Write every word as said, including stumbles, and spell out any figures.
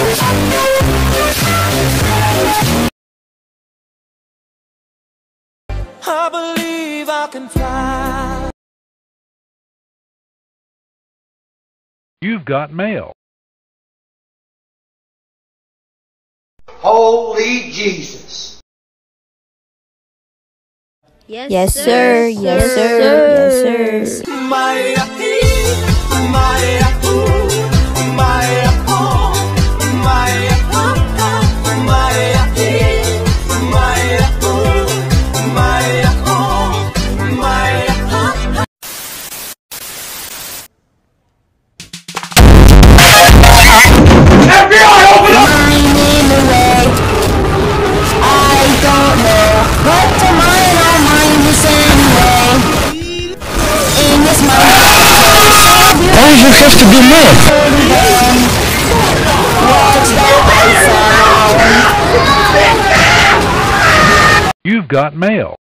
I believe I can fly. You've got mail. Holy Jesus. Yes, yes sir. Yes, sir. Yes, sir. My, my, Why do you have to be mad? You've got mail.